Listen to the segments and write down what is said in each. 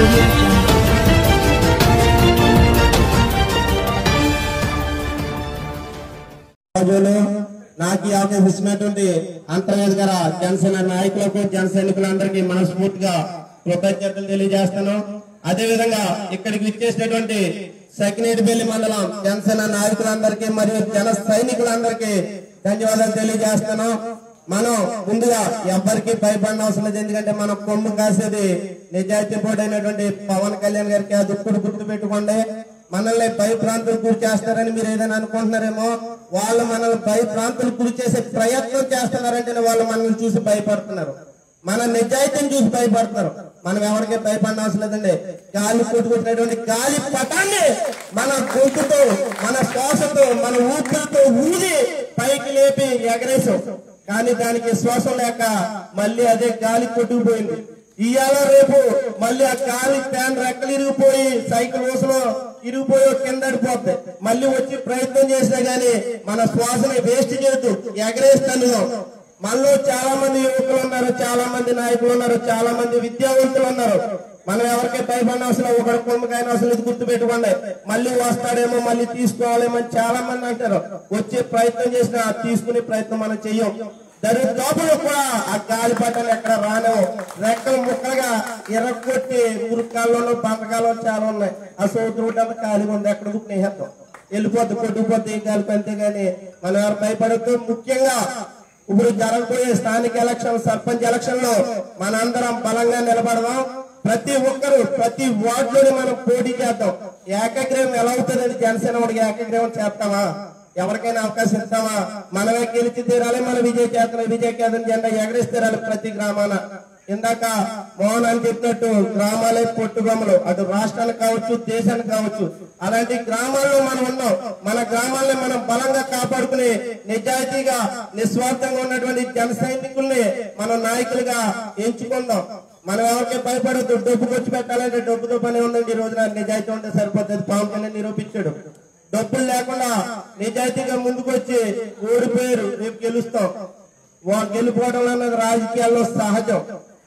నాకు ఈ అవకాశం ఇచ్చినటువంటి అంతర్వేదికర జనసేన నాయకులకు జన సైనికులందరికీ మనస్ఫూర్తిగా కృతజ్ఞతలు తెలియజేస్తాను. అదేవిధంగా ఇక్కడికి విచ్చేసినటువంటి సకినేటిపల్లి మండలం జనసేన నాయకులందరికీ మరియు జన సైనికులందరికీ ధన్యవాదాలు తెలియజేస్తాను. మనం ముందుగా ఎవరికి భయపడిన అవసరం లేదు. ఎందుకంటే మనం కొమ్ము కాసేది నిజాయితీ పోటైనటువంటి పవన్ కళ్యాణ్ గారికి అది ఇప్పుడు గుర్తు పెట్టుకోండి. మనల్ని భయప్రాంతులు గురి చేస్తారని మీరు ఏదైనా అనుకుంటున్నారేమో, వాళ్ళు మనల్ని భయప్రాంతులు గురి చేసే ప్రయత్నం చేస్తున్నారంటే వాళ్ళు మనల్ని చూసి భయపడుతున్నారు, మన నిజాయితీని చూసి భయపడుతున్నారు. మనం ఎవరికి భయపడిన అవసరం లేదండి. గాలి కొట్టుకుంటున్నటువంటి గాలి పటాన్ని మన గొంతుతో, మన శ్వాసతో, మన ఊపిరితో ఊది పైకి లేపి ఎగరేసాం. కానీ దానికి శ్వాసం లేక మళ్ళీ అదే గాలి కొట్టుకుపోయింది. ఇవాళ రేపు మళ్ళీ ఆ గాలి ఫ్యాన్ రెక్కలు ఇరిగిపోయి సైకిల్ ఊసలో ఇరిగిపోయి కిందడిపోద్ది. మళ్ళీ వచ్చి ప్రయత్నం చేసినా గానీ మన శ్వాసని వేస్ట్ చేయొద్దు, ఎగరేస్తాను. మనలో చాలా మంది యువకులు ఉన్నారు, చాలా మంది నాయకులు ఉన్నారు, చాలా మంది విద్యావంతులు ఉన్నారు. మనం ఎవరికి భయపడిన అవసరం, ఒకరి కొమ్మకైనా అవసరం ఇది గుర్తు పెట్టుకోండి. మళ్ళీ వస్తాడేమో, మళ్ళీ తీసుకోవాలేమో చాలా మంది అంటారు. వచ్చే ప్రయత్నం చేసినా తీసుకునే ప్రయత్నం మనం చెయ్యం. దరిద్రోపులు కూడా ఆ గాలి పట్టాలు ఎక్కడ రాలేవు. రెక్కలు ముక్కలుగా ఎర్రకొట్టి మురుకాల్లో బంతకాలు చాలా ఉన్నాయి. ఆ సోదరుడు అంతా ఖాళీగా ఉంది, ఎక్కడ స్నేహితం వెళ్ళిపోద్ది, కొట్టుకుపోద్ది ఈ గాలికి. అంతేగాని మనం ఎవరు భయపడద్దు. ముఖ్యంగా ఇప్పుడు జరగబోయే స్థానిక ఎలక్షన్, సర్పంచ్ ఎలక్షన్ లో మనందరం బలంగా నిలబడదాం. ప్రతి ఒక్కరు ప్రతి వార్డులోని మనం పోటీ చేద్దాం. ఏకగ్రీవం ఎలా అవుతుందని జనసేన వాడికి ఏకగ్రీవం చేస్తామా? ఎవరికైనా అవకాశం ఇస్తామా? మనమే గెలిచి తీరాలి, మన విజయ కేతన జెండా ఎగరేసి తీరాలి ప్రతి గ్రామాన. ఇందాక మోహన్ అని చెప్పినట్టు గ్రామాలే పొట్టుబొమ్మలు, అటు రాష్ట్రానికి కావచ్చు, దేశానికి కావచ్చు. అలాంటి గ్రామాల్లో మనం ఉన్నాం. మన గ్రామాలని మనం బలంగా కాపాడుకుని నిజాయితీగా నిస్వార్థంగా ఉన్నటువంటి జన సైనికుల్ని మనం నాయకులుగా ఎంచుకుందాం. మనం ఎవరికి భయపడద్దు. డబ్బు ఖర్చు పెట్టాలంటే డబ్బుతో పని ఉందండి. ఈ రోజున నిజాయితీ ఉంటే సరిపోతుంది. పవన్ కళ్యాణ్ నిరూపించాడు. డబ్బులు లేకుండా నిజాయితీగా ముందుకు వచ్చి ఓడిపోయారు, రేపు గెలుస్తాం. గెలుపోవడం అన్నది రాజకీయాల్లో సహజం.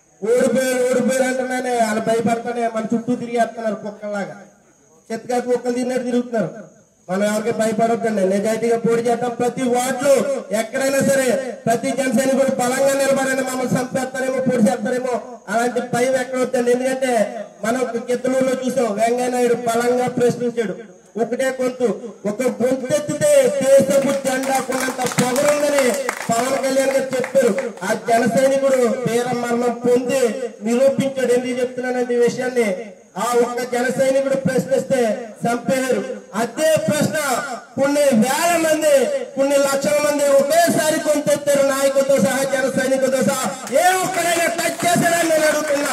ఓడిపోయారు అంటేనే వాళ్ళు భయపడతానే మన చుట్టూ తిరిగేస్తున్నారు కుక్కల్లాగా. చెత్తగా కుక్కలు తిన్నట్టు తిరుగుతున్నారు. మనం ఎవరికి భయపడొద్దండి. నిజాయితీగా పోటీ చేద్దాం. ప్రతి వార్డులో ఎక్కడైనా సరే ప్రతి జనసేన కూడా బలంగా నిలబడండి. మమ్మల్ని చంపేస్తారేమో, పోటీ చేస్తారేమో అలాంటి భయం ఎక్కడ వద్దండి. ఎందుకంటే మనం గిద్దలూరులో చూసాం, వెంకయ్య నాయుడు బలంగా ప్రశ్నించాడు. ఒకటే గొంతు, ఒక గొంతు ఎత్తితే దేశపు జెండా కొన్నంత పొగరుందని పవన్ కళ్యాణ్ గారు చెప్పారు. ఆ జన సైనికుడు వీర మరణం పొంది నిరూపించాడు. ఎందుకు చెప్తున్నానంటే ఈ విషయాన్ని, ఆ ఒక్క జన సైనికుడు ప్రశ్నిస్తే చంపేశారు. అదే ప్రశ్న కొన్ని వేల మంది, కొన్ని లక్షల మంది ఒకేసారి గొంతెత్తారు. నాయకులతో సహా, జన సైనికులతో సహా. ఏ ఒక్కడైనా టచ్ చేశారని నేను అడుగుతున్నా.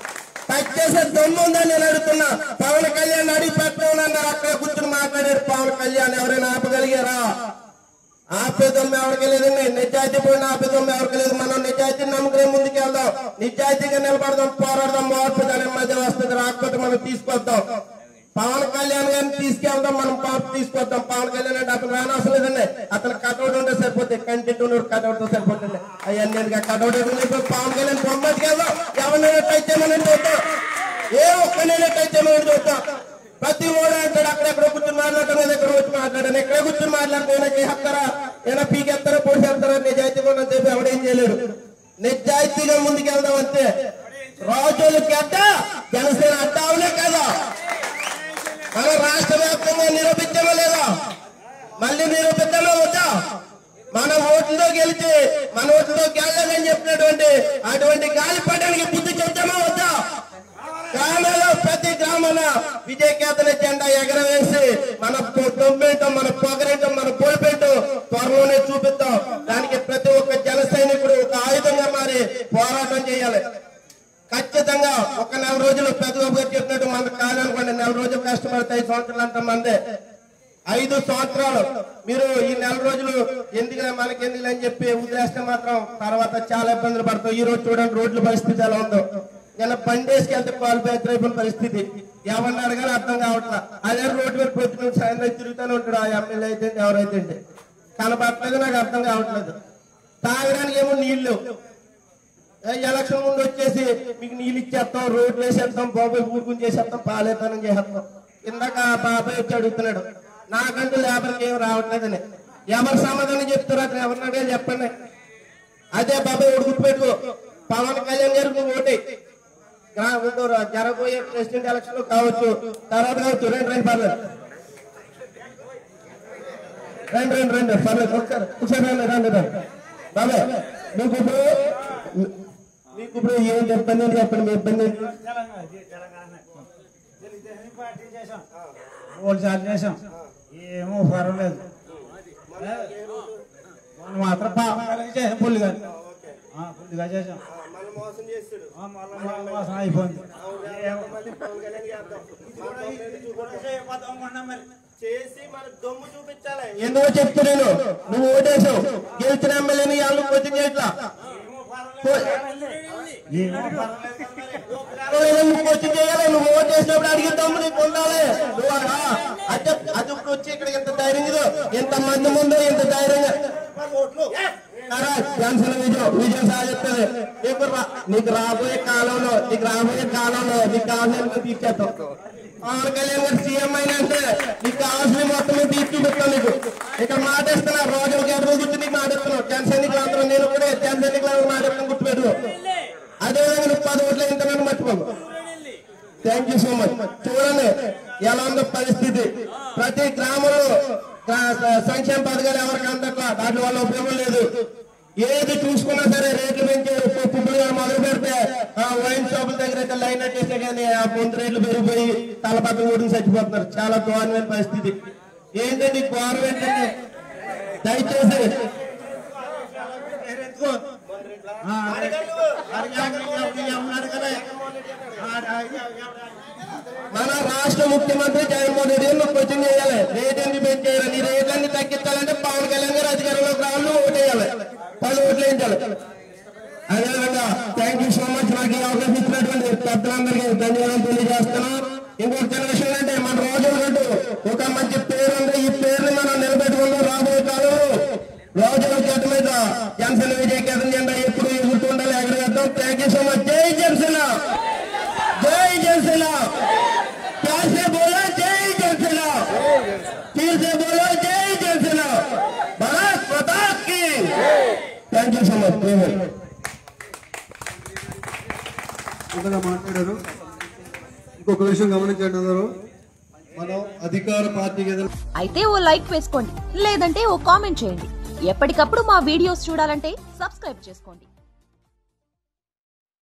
టచ్ చేసే దమ్ము ఉందని నేను అడుగుతున్నా. పవన్ కళ్యాణ్ అడిగి పెట్టమన్నారు, అక్కడ కూర్చుని మాట్లాడారు పవన్ కళ్యాణ్. ఎవరైనా ఆపగలిగారా? ఆపే దమ్ము ఎవరికి లేదండి. నిజాయితీ పోయిన ఆపే దమ్ము ఎవరికి లేదు. మనం నిజాయితీ నమ్మకం ముందుకు వెళ్దాం, నిజాయితీగా నిలబడదాం, పోరాడదాం. మార్పు దాని మధ్య వస్తుంది, రాకపోతే మనం తీసుకొద్దాం. పవన్ కళ్యాణ్ గారిని తీసుకెళ్దాం, మనం మార్పు తీసుకొద్దాం. పవన్ కళ్యాణ్ అంటే అతను రానవసరం లేదండి. అతను కటౌట్ ఉంటే సరిపోతుంది, కంటెంట్ ఉన్నాడు కటౌట్ తో సరిపోతుంది. అవన్నీ కటౌట్ పవన్ కళ్యాణ్ బొమ్మకి వెళ్దాం. ఎవరినైనా టచ్ చేయమని చూద్దాం, ఏ ఒక్కనైనా టచ్ చేయమని చూద్దాం. ప్రతి ఓడు అంటాడు అక్కడెక్కడ కూర్చొని మాట్లాడటం కదా, ఎక్కడ వచ్చి మాట్లాడాను, ఎక్కడ కూర్చొని మాట్లాడితే ఏమైనా చేస్తారా, ఏమైనా పీకెత్తారా, పొడి చేస్తారా? నిజాయితీగా ఉన్న చెప్పి ఎవడేం చేయలేడు. నిజాయితీగా ముందుకు వెళ్దాం అంతే. రాజులకి అడ్డ జనసేన అడ్డ అవునే కదా. మన రాష్ట్ర వ్యాప్తంగా నిరూపించమో లేదా? మళ్ళీ నిరూపిద్దామో వద్దా? మన ఓట్లతో గెలిచి మన ఓట్లతో గెలలేదని చెప్పినటువంటి అటువంటి గాలి పడడానికి బుద్ధి చెప్తామో వద్దా? గ్రామాల్లో ప్రతి గ్రామాల విజయ కేతన జెండా ఎగరవేసి మన దొమ్మేంటో, మన పొగరేంటో, మన పొలిపేంటో త్వరలోనే చూపిద్దాం. దానికి ప్రతి ఒక్క జన సైనికుడు ఒక ఆయుధంగా మారి పోరాటం చేయాలి. ఖచ్చితంగా ఒక 4 రోజులు పెద్దబాబు గారు చెప్పినట్టు మనకు కాదనుకోండి. 4 రోజులు కష్టపడితే 5 సంవత్సరాలు అంత మందే. 5 సంవత్సరాలు మీరు ఈ 4 రోజులు ఎందుకు మనకెందుకు అని చెప్పి వదిలేస్తే మాత్రం తర్వాత చాలా ఇబ్బందులు పడతాం. ఈ రోజు చూడండి రోడ్ల పరిస్థితి ఎలా ఉందో. నిన్న బండేసుకి వెళ్తే క్వాలిఫైర్ అయిపోయిన పరిస్థితి. ఎవరిని అడగాలి అర్థం కావట్లా. అదే రోడ్డు మీద పొద్దున సాయంత్రం తిరుగుతూనే ఉంటాడు. ఆ ఎమ్మెల్యే అయితే ఎవరైతే కనపడలేదు, నాకు అర్థం కావట్లేదు. తాగడానికి ఏమో నీళ్లు, ఎలక్షన్ ముందు వచ్చేసి మీకు నీళ్ళు ఇచ్చేస్తాం, రోడ్లు వేసేస్తాం, బాబాయ్ ఊరుకుని చేసేస్తాం, పాలేతనం చేసేస్తాం. ఇందాక బాబాయ్ వచ్చి అడుగుతున్నాడు, నాకంటూ లేబర్కి ఏం రావట్లేదని. ఎవరు సమాధానం చెప్తారు? అతను ఎవరినాడే చెప్పండి. అదే బాబాయ్ గుర్తుపెట్టుకో, పవన్ కళ్యాణ్ గారికి ఓటే జరగబోయే ప్రెసిడెంట్ ఎలక్షన్ కావచ్చు, తర్వాత కావచ్చు. రండి పర్లేదు, రండి పర్లేదు, ఒకసారి రండి. బాబాయ్ మీకు ఇప్పుడు ఏం ఇబ్బంది అని చెప్పండి. మీ ఇబ్బంది చేసాం, ఏమో పర్వాలేదు. మాత్రం చేసాం, పుల్లిగా చేసాం. మోసం అయిపోయింది. ఎందుకో చెప్తూ నేను, నువ్వు ఓటేసావు, గెలిచిన ఎమ్మెల్యేని వాళ్ళు కోచింగ్ చేయట్లా. కోచింగ్ చేయాలి. నువ్వు ఓటు చేసినప్పుడు అడిగే దమ్ము నీకు ఉండాలి. అది ఇప్పుడు వచ్చి ఇక్కడ ఎంత ధైర్యం, ఎంత మంది ముందు ఎంత ధైర్యంగా జనసేన విజయం సాధిస్తుంది. నీకు రాబోయే కాలంలో నీకు కావాల్సిన తీర్చేస్తాం. పవన్ కళ్యాణ్ గారు సీఎం అయినా అంటే నీకు కావాల్సిన మొత్తం తీర్చి చూపిస్తాం. నీకు ఇక్కడ మాటేస్తున్నా, రోజులకి ఎదురు గుర్తు నీకు మాటేస్తున్నావు. జనసైనికులు అందరూ, నేను కూడా జనసైనికులు మాటేస్తాను, గుర్తుపెట్టు. అదేవిధంగా నువ్వు 10 ఓట్లు ఇంతమంది మర్చిపోవు. Thank you so much. చూడండి ఎలా ఉందో పరిస్థితి. ప్రతి గ్రామంలో సంక్షేమ పథకాలు ఎవరికి అందట్లా, దాంట్లో వల్ల ఉపయోగం లేదు. ఏది చూసుకున్నా సరే రేట్లు పెంచారు. పుప్పులు మొదలు పెడితే వైన్ షాపుల దగ్గర అయితే లైన్ వచ్చేస్తే కానీ ఆ ముందు రేట్లు పెరిగిపోయి తలపక్కన కూడా చచ్చిపోతున్నారు. చాలా ఘోరమైన పరిస్థితి. ఏంటండి ఘోరం ఏంటండి? దయచేసి మన రాష్ట్ర ముఖ్యమంత్రి జగన్మోహన్ రెడ్డి కోచింగ్ చేయాలి. రేట్ ఎందుకు పెంచేయాలి? నీ రేట్లన్నీ తగ్గించాలంటే పవన్ కళ్యాణ్ గారు అధికారంలోకి రావాలి, ఓటేయాలి, 10 ఓట్లు వేయించాలి. అదేవిధంగా థ్యాంక్ యూ సో మచ్. నాకు ఈ అవకాశం ఇచ్చినటువంటి పెద్దలందరికీ ధన్యవాదాలు తెలియజేస్తున్నాను. ఇంకొక చిన్న విషయం అంటే, మన రోజులకంటూ ఒక మంచి పేరు ఉంది. ఈ పేరుని మనం నిలబెట్టుకుందాం. రాబోయే కాలంలో రోజుల చేత మీద జనసేన విజయ కేంద్రం జెండా ఎప్పుడు ఎగురుతుండాలి, ఎగరవేద్దాం. Thank you so much. జై జనసేన, జై జనసేన. प्यार से बोलो जय जनसेना, फिर से बोलो जय जनसेना, भारत माता की। Thank you so much. మాట్లాడారు. ఇంకొక విషయం గమనించండి అందరూ, మనం అధికార పార్టీకి అయితే ఓ లైక్ వేసుకోండి, లేదంటే ఓ కామెంట్ చేయండి. ఎప్పటికప్పుడు మా వీడియోస్ చూడాలంటే సబ్స్క్రైబ్ చేసుకోండి.